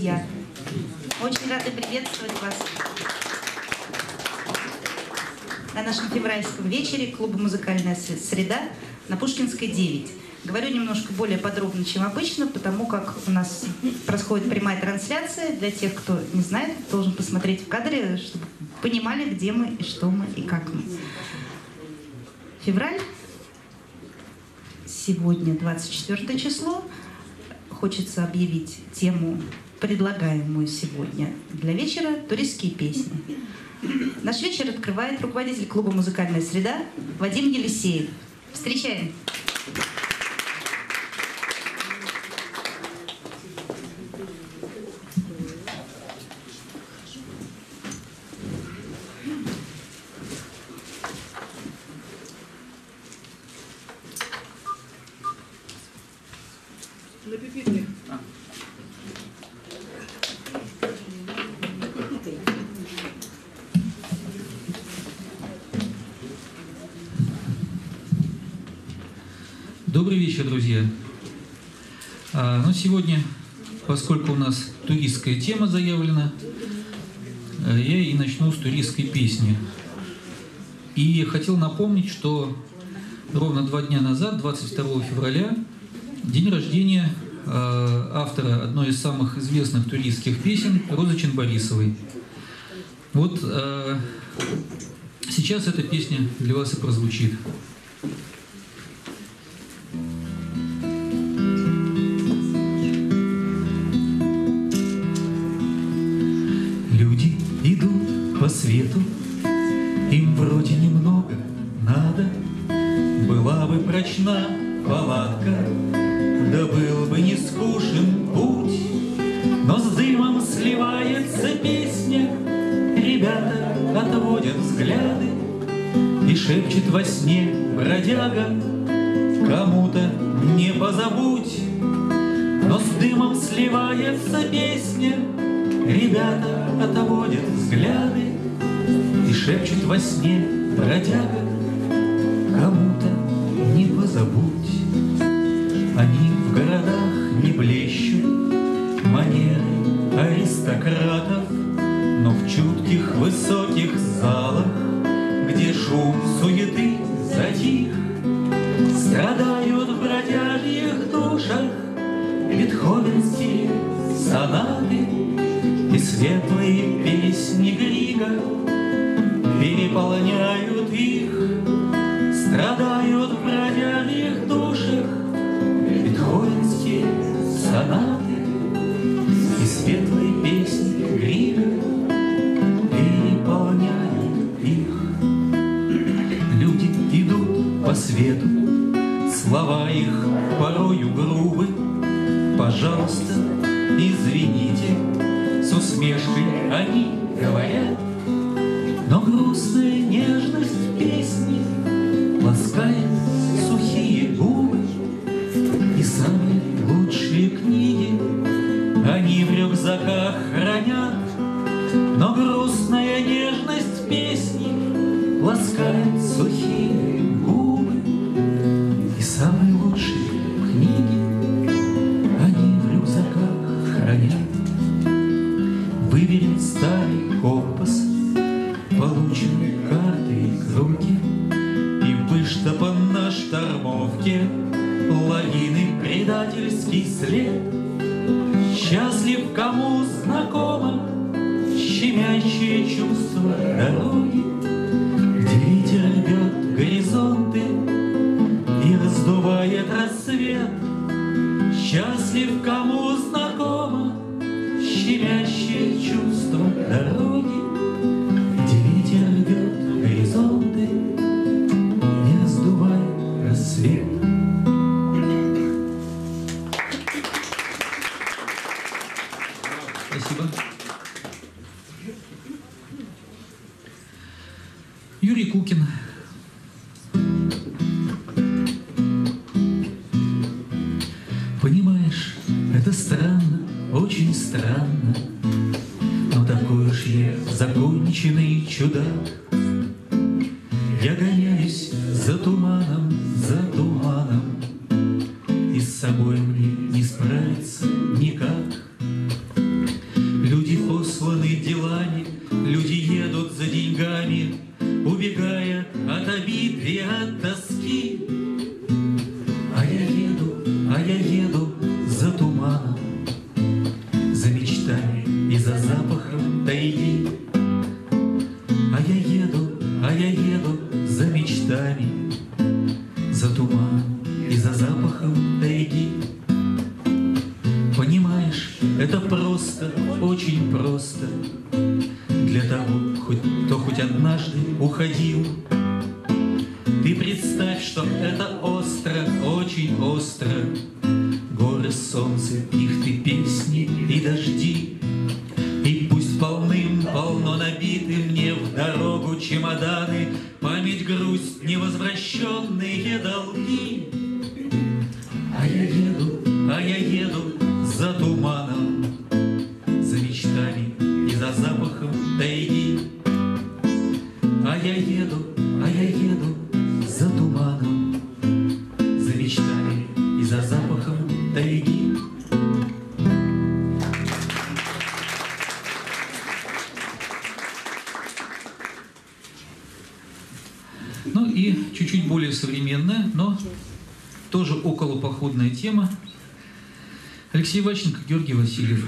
друзья! Очень рады приветствовать вас на нашем февральском вечере клуба «Музыкальная среда» на Пушкинской, 9. Говорю немножко более подробно, чем обычно, потому как у нас происходит прямая трансляция. Для тех, кто не знает, должен посмотреть в кадре, чтобы понимали, где мы, и что мы, и как мы. Февраль. Сегодня 24 число. Хочется объявить тему, предлагаемую сегодня для вечера, туристские песни. Наш вечер открывает руководитель клуба «Музыкальная среда» Вадим Елисеев. Встречаем! На пипетке. Добрый вечер, друзья. Сегодня, поскольку у нас туристская тема заявлена, я и начну с туристской песни. И хотел напомнить, что ровно 2 дня назад, 22 февраля, день рождения автора одной из самых известных туристских песен Розы Чанбарисовой. Вот сейчас эта песня для вас и прозвучит. Люди идут по свету, им вроде немного надо, была бы прочна палатка, да был бы не скучен путь, но с дымом сливается песня, ребята отводят взгляды, и шепчет во сне бродяга, кому-то не позабудь, но с дымом сливается песня, ребята отводят взгляды, и шепчет во сне бродяга, кому-то не позабудь. Они в городах не блещут манеры аристократов, но в чутких высоких залах, где шум суеты затих, страдают в бродяжьих душах бетховенские сонаты и светлые песни Грига переполняют их, страдают в бродяжьих душах бетховенские сонаты и светлые песни Грига переполняют их. Люди идут по свету, слова их порою грубы, пожалуйста, извините, с усмешкой они говорят, но грустная нежность песни ласкает сухие губы, и самые лучшие книги они в рюкзаках хранят, но грустная нежность песни ласкает сухие губы, и самые лучшие книги они в рюкзаках хранят. Выверен старый компас, получены карты и круги, и выштопан на штормовке лавины предательский след. Счастлив, кому знакомо щемящее чувство дороги, где ветер рвет горизонты и раздувает рассвет. Счастлив, кому знакомо щемящее чувство дороги, где ветер рвет горизонты и раздувает рассвет. Спасибо. Юрий Кукин. Понимаешь, это странно, очень странно, но такой уж я законченный чудак. Я гоняюсь за туманом, и с собой мне не справиться никак. очень просто для того, кто хоть однажды уходил. Ты представь, что это остро, очень остро. Горы, солнце, пихты, песни и дожди. И пусть полным-полно набиты мне в дорогу чемоданы, память, грусть, невозвращенные долги. А я еду за туманом, за мечтами и за запахом тайги. А я еду за туманом, за мечтами и за запахом тайги. Ну и чуть-чуть более современная, но тоже околопоходная тема. Алексей Ващенко, Георгий Васильев.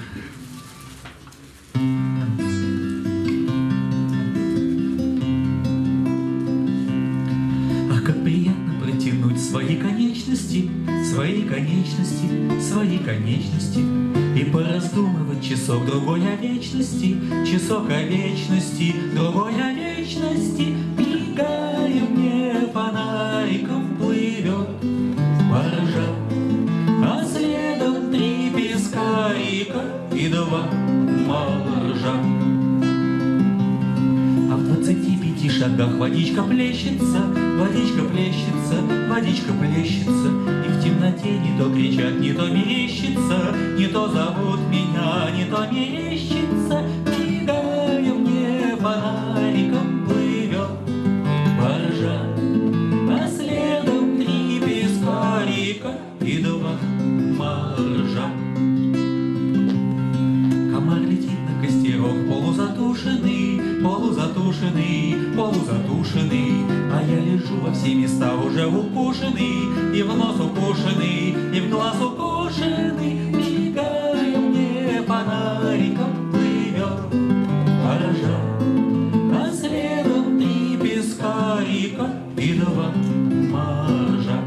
А как приятно протянуть свои конечности, свои конечности, свои конечности, и пораздумывать часок-другой о вечности, часок о вечности, другой о вечности. Мигая мне фонариком плывет баржа, а следом 3 пескарика и 2 моржа. А в 25 шагах водичка плещется, водичка плещется, водичка плещется, и в темноте не то кричат, не то мерещится, не то зовут меня, не то мерещится. Мигая мне фонариком плывет баржа, а следом 3 пескарика и 2 моржа. Комар летит на костерок, полузатушенный, полузатушенный, полузатушенный, а я лежу во все места уже укушенный, и в нос укушенный, и в глаз укушенный. Мигая мне фонариком плывет баржа, а следом 3 пескарика и 2 моржа.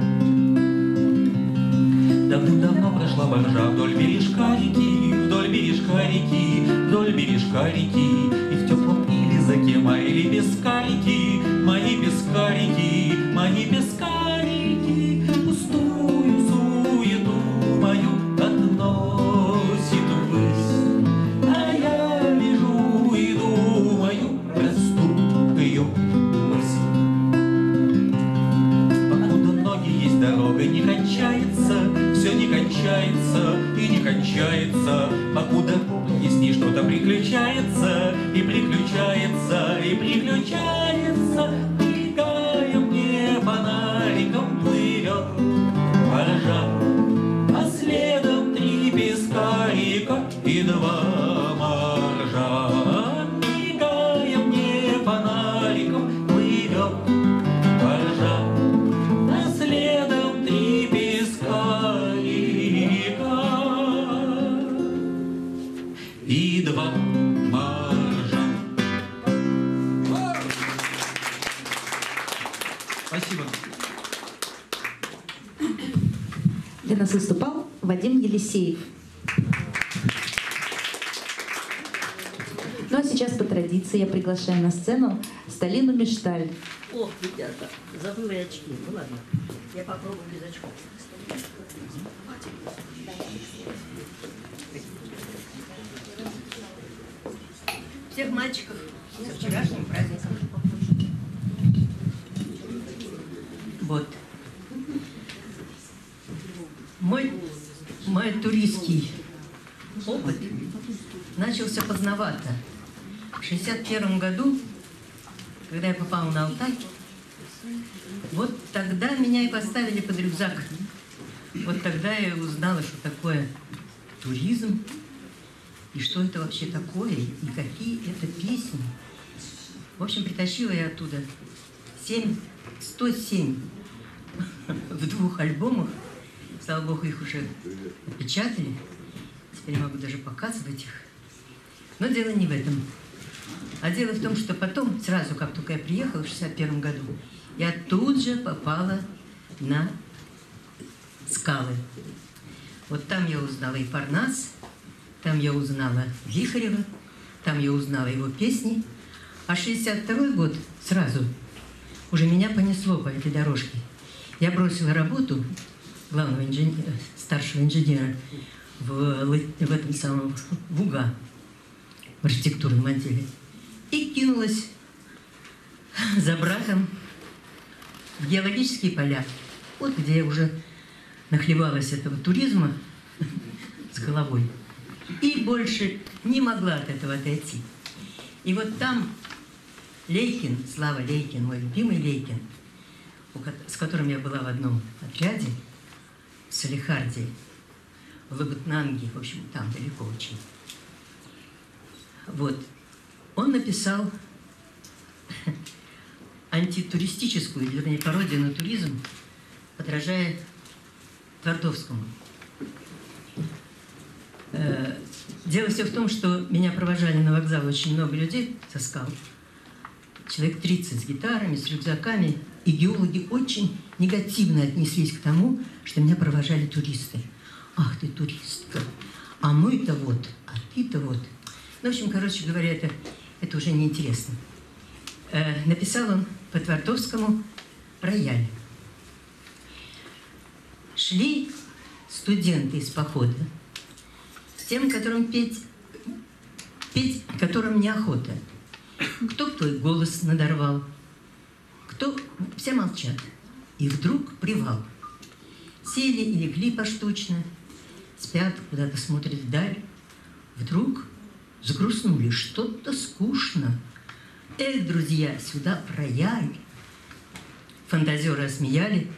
Давным-давно прошла баржа вдоль бережка реки, вдоль бережка реки, вдоль бережка реки, и в теплом илизаке мои пескарики, мои пескарики, мои пескарики, пустую суету мою относит ввысь, а я лежу и думаю простую мысль. Покуда ноги есть, дорога не кончается, все не кончается и не кончается. Покуда есть не что-то приключается, и приключается, и приключается. Мигая мне фонариком плывет баржа, а следом 3 пескарика и 2 моржа. Мигая мне фонариком плывет баржа, а следом 3 пескарика и 2 моржа. Спасибо. Для нас выступал Вадим Елисеев. Ну а сейчас по традиции я приглашаю на сцену Сталину Мишталь. О, ребята, забыла я очки. Ну ладно, я попробую без очков. Всех мальчиков со вчерашним праздником. Вот. Мой туристский опыт начался поздновато. В 1961 году, когда я попала на Алтай, вот тогда меня и поставили под рюкзак. Вот тогда я узнала, что такое туризм, и что это вообще такое, и какие это песни. В общем, притащила я оттуда 107 в 2 альбомах. Слава Богу, их уже отпечатали. Теперь я могу даже показывать их. Но дело не в этом. А дело в том, что потом, сразу как только я приехала в 1961 году, я тут же попала на скалы. Вот там я узнала и Парнас, там я узнала Вихарева, там я узнала его песни. А 62-й год сразу уже меня понесло по этой дорожке. Я бросила работу главного инженера, старшего инженера в этом самом ВУГА, в архитектурном отделе, и кинулась за братом в геологические поля. Вот где я уже нахлебалась этого туризма с головой. И больше не могла от этого отойти. И вот там Лейкин, Слава Лейкин, мой любимый Лейкин, с которым я была в одном отряде, в Салехарде, в Лабытнанге, в общем, там далеко очень. Вот. Он написал антитуристическую, вернее, пародию на туризм, подражая Твардовскому. Дело все в том, что меня провожали на вокзал очень много людей со скал. Человек 30 с гитарами, с рюкзаками. И геологи очень негативно отнеслись к тому, что меня провожали туристы. Ах ты туристка, а мы-то вот, а ты-то вот. Ну, в общем, короче говоря, это уже неинтересно. Написал он по Твардовскому «Рояль». Шли студенты из похода с тем, которым петь которым неохота. Кто твой голос надорвал, кто... Все молчат. И вдруг привал. Сели и легли поштучно, спят, куда-то смотрят вдаль. Вдруг загрустнули, что-то скучно. Эх, друзья, сюда в рояль. Фантазеры осмеяли.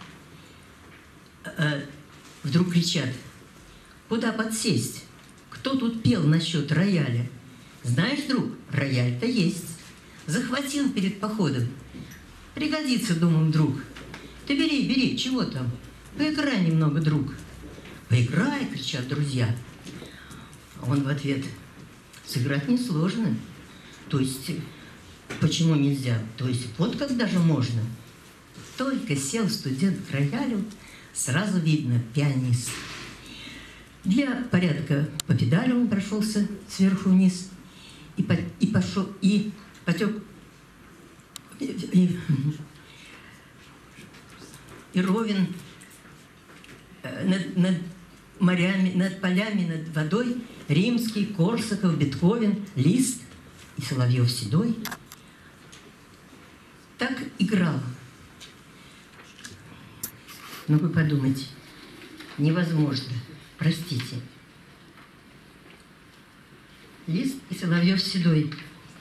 Вдруг кричат: куда подсесть? Кто тут пел насчет рояля? Знаешь, друг, рояль-то есть. Захватил перед походом. Пригодится, думаем, друг. Ты бери, бери, чего там? Поиграй немного, друг. Поиграй, кричат друзья. А он в ответ: сыграть несложно. То есть, почему нельзя? То есть, вот когда же можно. Только сел студент к роялю, сразу видно пианист. Для порядка по педалю он прошелся сверху вниз и пошел, и потек, и ровен над морями, над полями, над водой Римский, Корсаков, Бетховен, Лист и Соловьев седой. Так играл. Но вы подумайте, невозможно, простите. Лист и Соловьев седой.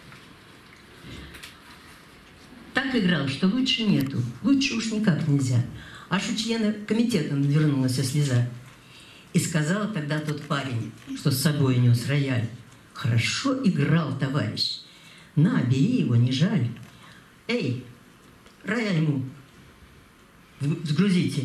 Так играл, что лучше нету. Лучше уж никак нельзя. Аж у члена комитета навернулась слеза. И сказал тогда тот парень, что с собой нес рояль: хорошо играл, товарищ. На, бери его, не жаль. Эй, рояль ему сгрузите.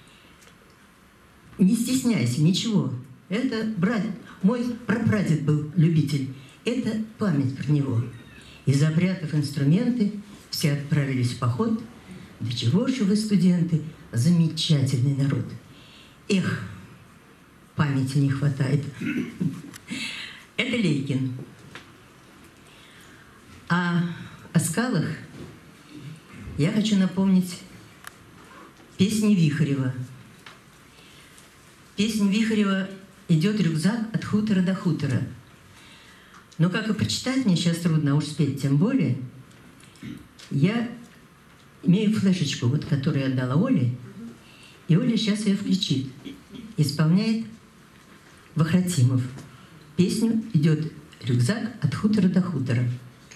Не стесняйся, ничего. Это мой прапрадед был любитель. Это память про него. И запрятав инструменты, все отправились в поход. Да чего же вы, студенты, замечательный народ. Эх, памяти не хватает. Это Лейкин. А о скалах я хочу напомнить песни Вихарева. Песня Вихарева «Идет рюкзак от хутора до хутора». Но как и прочитать мне сейчас трудно, а уж спеть тем более. Я имею флешечку, вот, которую я отдала Оле, и Оля сейчас ее включит. Исполняет Вахратимов. Песню «Идет рюкзак от хутора до хутора».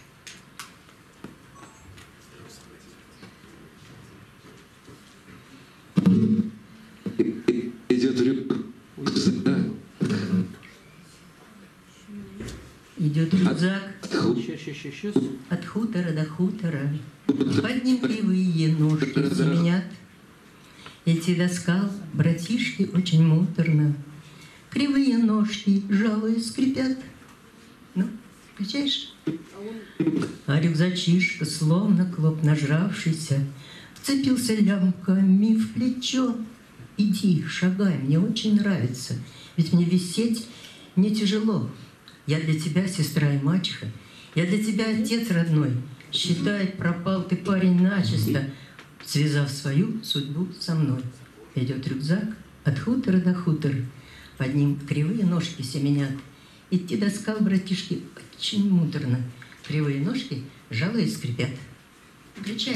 Идет рюкзак от хутора до хутора, под ним кривые ножки семенят. Идти до скал, братишки, очень муторно. Кривые ножки, жалуясь, скрипят. Ну, включаешь? А рюкзачишка, словно клоп нажравшийся, вцепился лямками в плечо. Иди, шагай, мне очень нравится, ведь мне висеть мне тяжело. Я для тебя сестра и мачеха, я для тебя отец родной. Считай, пропал ты, парень, начисто, связав свою судьбу со мной. Идет рюкзак от хутора до хутора, под ним кривые ножки семенят. Идти до скал, братишки, очень муторно. Кривые ножки жало и скрипят. Включай.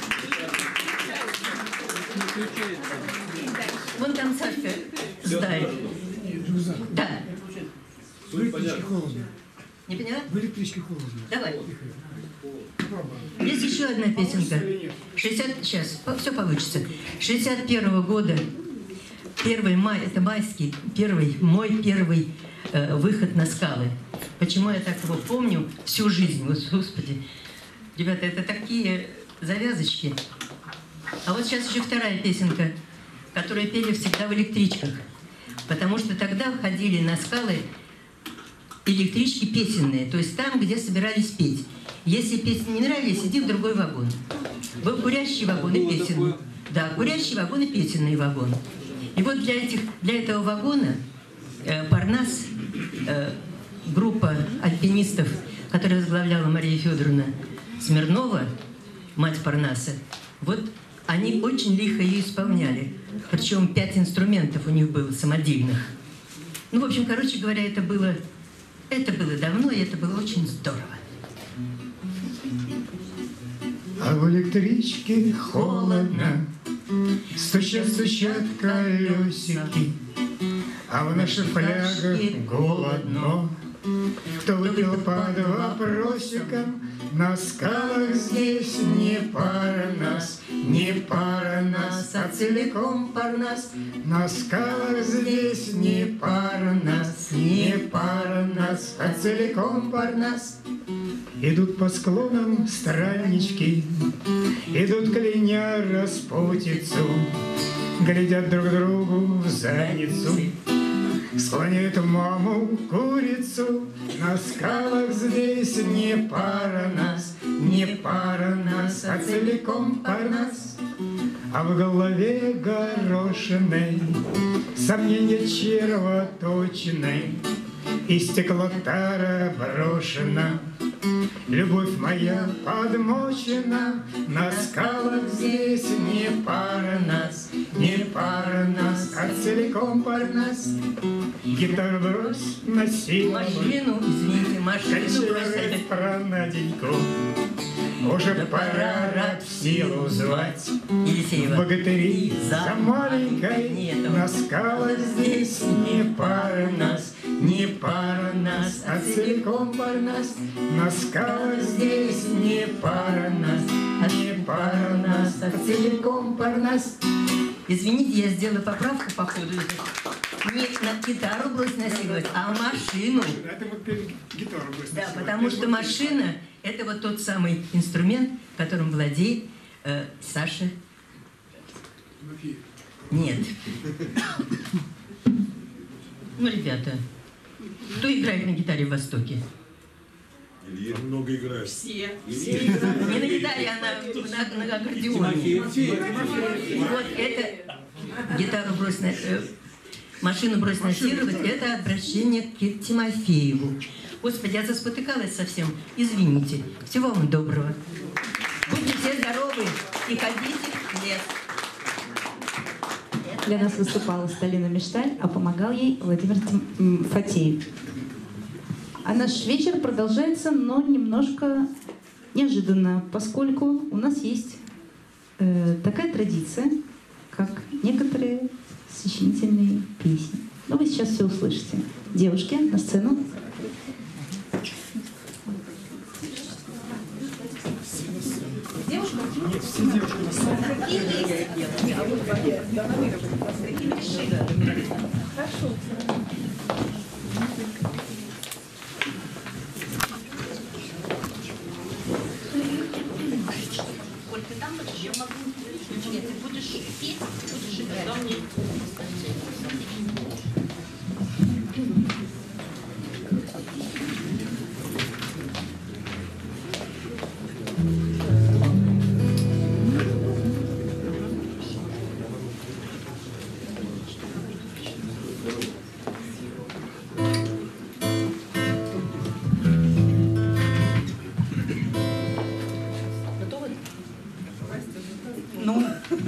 Вон там Сашка ставит. Да. В электричке холодно. Не поняла? В электричке холодно. Давай. Есть еще одна песенка. 60... Сейчас, все получится. 61-го года, 1 мая, это майский, мой первый выход на скалы. Почему я так его помню всю жизнь? Вот, Господи. Ребята, это такие завязочки. А вот сейчас еще вторая песенка, которую пели всегда в электричках. Потому что тогда ходили на скалы электрички песенные, то есть там, где собирались петь. Если песни не нравились, иди в другой вагон. Был курящий вагон и песенный. Да, курящий вагон и песенный вагон. И вот для этого вагона Парнас, группа альпинистов, которую возглавляла Мария Федоровна Смирнова, мать Парнаса, вот они очень лихо ее исполняли. Причем 5 инструментов у них было самодельных. Ну, в общем, короче говоря, это было давно, и это было очень здорово. А в электричке холодно, стучат колесики, а в наших флягах голодно. Кто выпил по вопросикам, на скалах здесь не пара нас, а целиком Парнас. На скалах здесь не пара нас, а целиком Парнас. Идут по склонам страннички, идут кляня распутицу, глядят друг другу в задницу. Склоняет маму курицу, на скалах здесь не пара нас, а целиком Парнас. А в голове горошиной сомнения червоточиной, и стекло тара брошено. Любовь моя подмочена, на скалах здесь не пара нас, а целиком Парнас. Гитару брось на силу, Машину, извините, машину бросать. Про Наденьку уже пора рад в силу звать. Елисеева. Богатыри за маленькой, Нет. на скалах здесь не пара нас, а целиком Парнас. На скалах здесь не пара нас, а целиком Парнас. Извините, я сделала поправку по ходу. Не на гитару брось насиловать, а машину. Это вот гитару брось Да, насиловать. потому что машина – это вот тот самый инструмент, которым владеет Саша. Нет. Ну, ребята, кто играет на гитаре в Востоке? Илья много играет. Все играют. Не на гитаре, а на аккордеоне. Вот это гитару брось на... Машину брось насиловать, это обращение к Тимофееву. Господи, я заспотыкалась совсем. Извините. Всего вам доброго. Будьте все здоровы и ходите в лес. Для нас выступала Сталина Мишталь, а помогал ей Владимир Фатеев. А наш вечер продолжается, но немножко неожиданно, поскольку у нас есть такая традиция, как некоторые сочинительные песни. Но вы сейчас все услышите. Девушки, на сцену. Девушка? Нет, все девушки на сцене. Хорошо. Коль, ты там будешь, я могу. Нет, ты будешь петь, ты будешь играть.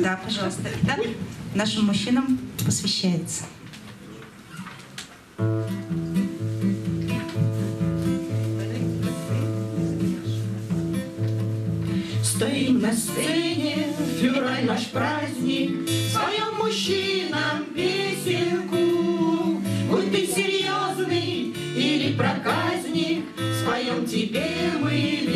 Да, пожалуйста. Итак, нашим мужчинам посвящается. Стоим на сцене, февраль наш праздник, споем мужчинам песенку. Будь ты серьезный или проказник, споем тебе мы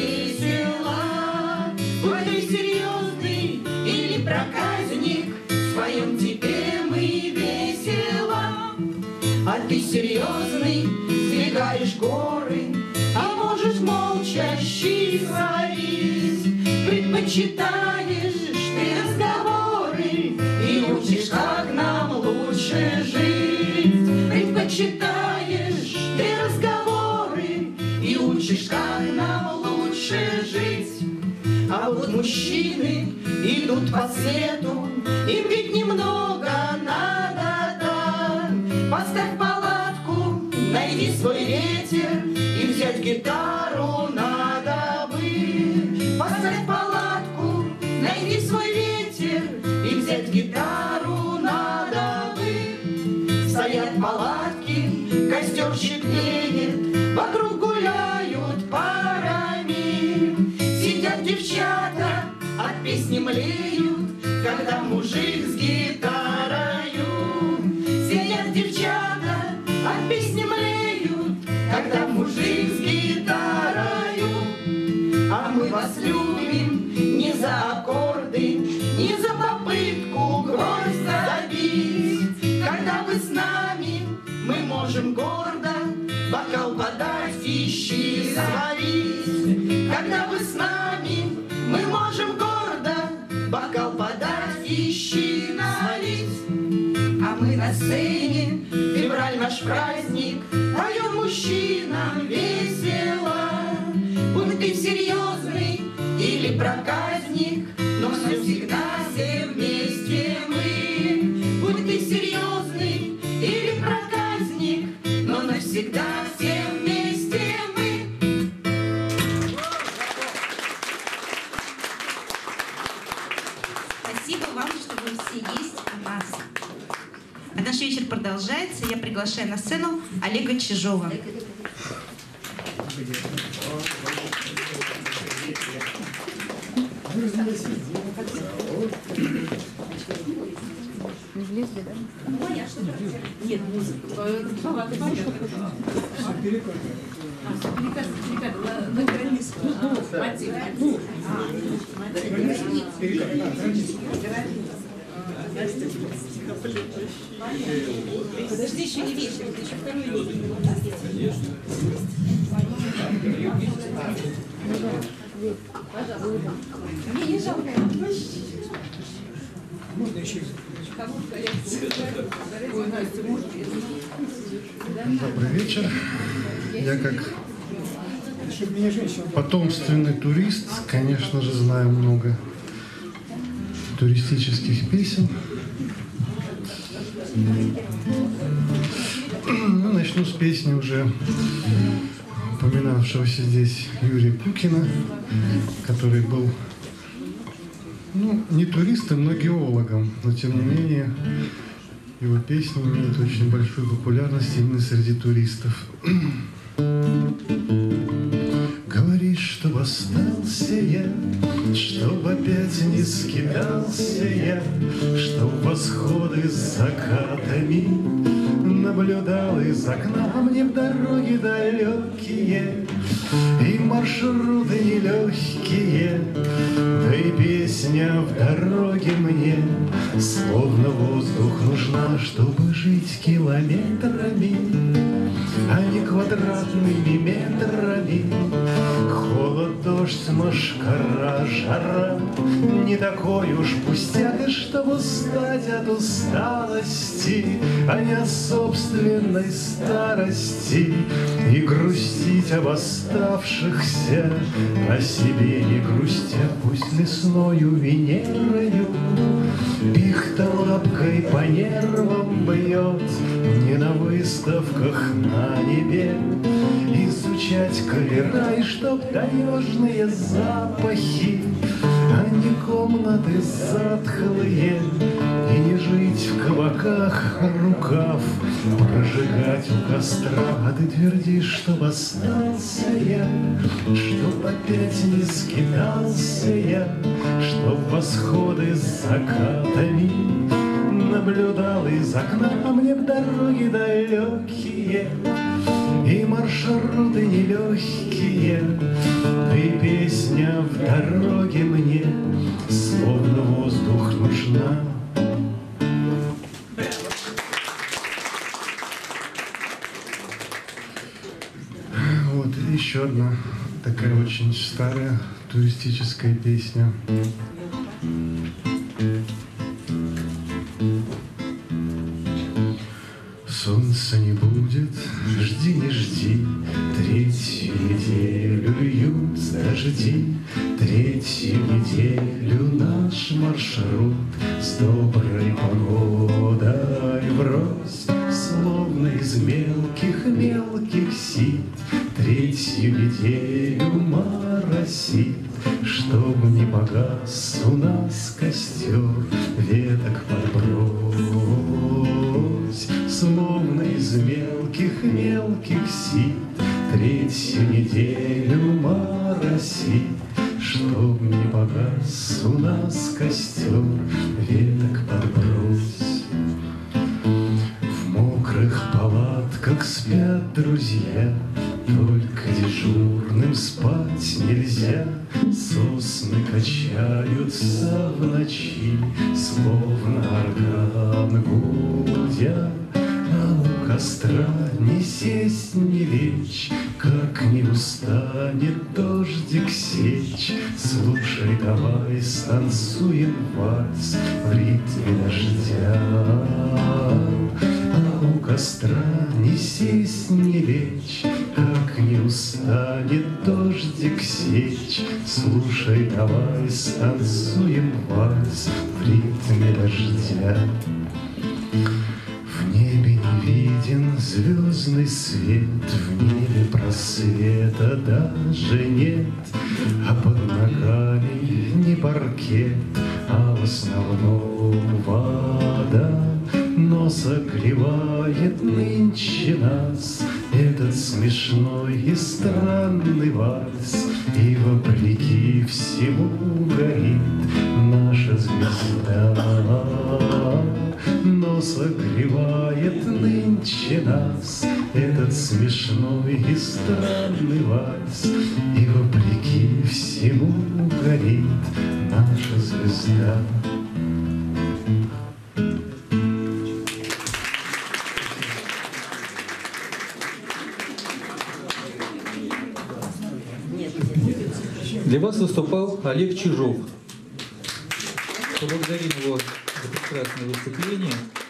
весело. Будь ты серьезный или проказник, споем тебе мы весело. А ты серьезный, сдвигаешь горы, а можешь молча щихарить. Предпочитаешь ты разговоры и учишь, как нам лучше жить. Предпочитаешь ты разговоры и учишь, как нам лучше жить. А вот мужчины идут по свету, им ведь немного надо, да. Поставь палатку, найди свой ветер и взять гитару надо бы. Поставь палатку, найди свой ветер и взять гитару надо бы. Стоят палатки, костерчик греет, вокруг гуляют парами. Сидят девчата, от песни млеют, когда мужик с гитарою. Сидят девчата, от песни млеют, когда мужик с гитарою. А мы вас любим не за аккорды, не за попытку гвоздь забить. Когда вы с нами, мы можем гордо бокал подать и щи сварить. Когда вы с нами, мы можем гордо бокал подать и щи налить. А мы на сцене, февраль наш праздник, поем мужчинам весело. Будь ты серьезный или проказник, но всегда все вместе мы. Будь ты серьезный или проказник, но навсегда все вместе мы. Спасибо вам, что вы все есть у нас. А наш вечер продолжается. Я приглашаю на сцену Олега Чижова. Нет, музыка. Подожди, еще не вечер, это еще второй вечер. Мне не жалко. Можно еще? Добрый вечер. Я как потомственный турист, конечно же, знаю много туристических песен. Ну, начну с песни уже упоминавшегося здесь Юрия Пукина, который был, ну, не туристом, но геологом, но тем не менее его песни имеют очень большую популярность именно среди туристов. Говоришь, чтоб остался я, чтоб опять не скитался я, чтоб восходы с закатами наблюдал из окна мне в дороге далекие и маршруты нелегкие, да и песня в дороге мне словно воздух нужна, чтобы жить километрами, а не квадратными метрами. Холод, дождь, мошкара, жара не такой уж пустяк, и чтобы устать от усталости, а не от собственной старости, и грустить об оставшихся, о себе не грустя, пусть лесною Венерою пихта лапкой по нервам бьет, не на выставках на небе изучать колера, и чтоб таежные запахи а не комнаты затхлые, и не жить в кабаках рукав, прожигать у костра. А ты твердишь, чтоб остался я, чтоб опять не скитался я, чтоб восходы с закатами наблюдал из окна. А мне в дороги далекие и маршруты нелегкие, да и песня в дороге мне словно воздух нужна. Вот еще одна такая очень старая туристическая песня. Солнца не будет, жди, не жди, третью неделю льют дожди, третью неделю наш маршрут с доброй погодой врозь, словно из мелких сит. Третью неделю моросит, чтоб не погас у нас костер, веток подбрось, словно из мелких сит. Третью неделю моросит, чтоб не погас у нас костер, веток подбрось. В мокрых палатках спят друзья, только дежурным спать нельзя. Сосны качаются в ночи, словно орган гудя. А у костра не сесть, не лечь, как не устанет дождик сечь. Слушай, давай станцуем вальс в ритме дождя. А у костра не сесть, не лечь, как не устанет дождик сечь. Слушай, давай станцуем вальс в ритме дождя. В небе не виден звездный свет, в небе просвета даже нет, а под ногами не паркет, а в основном вода. Но согревает нынче нас этот смешной и странный вальс, и вопреки всему горит наша звезда. Но согревает нынче нас этот смешной и странный вальс, и вопреки всему горит наша звезда. Для вас выступал Олег Чижов. Поблагодарим его за прекрасное выступление.